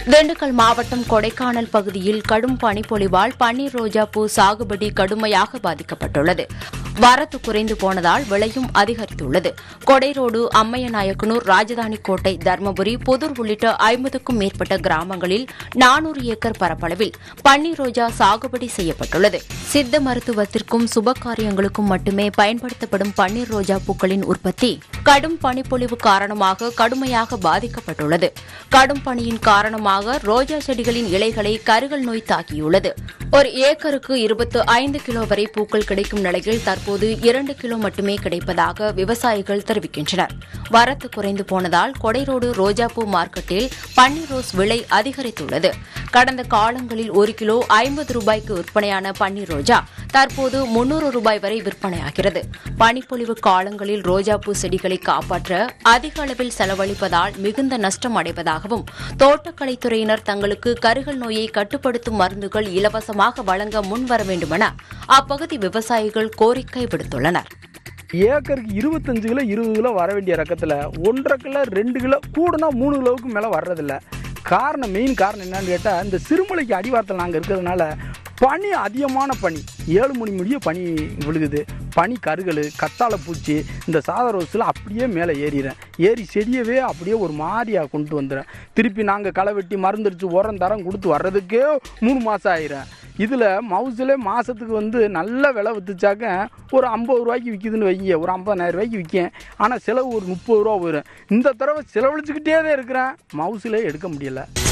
திண்டுக்கல் மாவட்டம் கொடைக்கானல் பகுதியில் கடும் பனிப்பொழிவால் பன்னீர் ரோஜா பூ சாகுபடி கடுமையாக பாதிக்கப்பட்டுள்ளது. வரத்து குறைந்து போனதால் விலையும் அதிகரித்துள்ளது. கொடைரோடு, அம்மையநாயக்கனூர், ராஜதானி கோட்டை, தர்மபுரி, புதூர் உள்ளிட்ட 50க்கும் மேற்பட்ட கிராமங்களில் 400 ஏக்கர் பரப்பளவில் பன்னீர் ரோஜா சாகுபடி செய்யப்பட்டுள்ளது. சித்த மருத்துவத்திற்கும் சுபகாரியங்களுக்கும் மட்டுமே பயன்படுத்தப்படும் பன்னீர் ரோஜா பூக்களின் உற்பத்தி கடும் பனிப்பொழிவு காரணமாக கடுமையாக பாதிக்கப்பட்டுள்ளது. கடும் பனியின் காரணமாக ரோஜா செடிகளின் இலைகளை கருகல் நோய் தாக்கியுள்ளது. ஒரு ஏக்கருக்கு 25 கிலோ வரை பூக்கள் கிடைக்கும் நிலையில் தற்போது 2 கிலோ மட்டுமே கிடைப்பதாக விவசாயிகள் தெரிவிக்கின்றனர். வரத்து குறைந்து போனதால் கொடைரோடு ரோஜாப்பூ மார்க்கெட்டில் பன்னீர் ரோஸ் விலை அதிகரித்துள்ளது. கடந்த காலங்களில் 1 கிலோ 50 ரூபாய்க்கு விற்பனையான பன்னீர் ரோஜா தற்போது 300 ரூபாய் வரை விற்பனையாகிறது. பனிப்பொழிவு காலங்களில் ரோஜாப்பூ செடிகளை காப்பாற்ற அதிக அளவில் செலவழிப்பதால் மிகுந்த நஷ்டம் அடைவதாகவும், தோட்டக்கலைத்துறையினர் தங்களுக்கு கருகல் நோயை கட்டுப்படுத்தும் மருந்துகள் இலவசமாக வழங்க முன்வர வேண்டுமென அப்பகுதி விவசாயிகள் கோரிக்கை விடுத்துள்ளனர். ஏக்கருக்கு 25 கிலோ 20 கிலோ வர வேண்டிய ரகத்தில் 1.5 கிலோ 2 கிலோ கூடனா 3 கிலோவுக்கு மேலே வர்றதில்ல. மெயின் காரணம் என்னன்னு கேட்டால், இந்த சிறுமலைக்கு அடிவாரத்தில் நாங்கள் இருக்கிறதுனால பனி, அதிகமான பனி, 7 மணி முடிய பனி விழுகுது. பனி கருகல், கத்தாழை பூச்சி இந்த சாதா ரோஸில் அப்படியே மேலே ஏறி செடியவே அப்படியே ஒரு மாதிரியாக கொண்டு வந்துடும். திருப்பி நாங்கள் களை வெட்டி மருந்தடிச்சு உரம் தரம் கொடுத்து வர்றதுக்கே 3 மாதம் ஆயிரும். இதில் மவுசில் மாதத்துக்கு நல்ல விலை விற்றுச்சாக்க ஒரு 50 ரூபாய்க்கு விற்கிதுன்னு வைங்க, ஒரு 50,000 ரூபாய்க்கு விற்கும். ஆனால் செலவு ஒரு 30 ரூபா வரும். இந்த தடவை செலவழிச்சுக்கிட்டே தான் இருக்கிறேன், மவுசிலே எடுக்க முடியலை.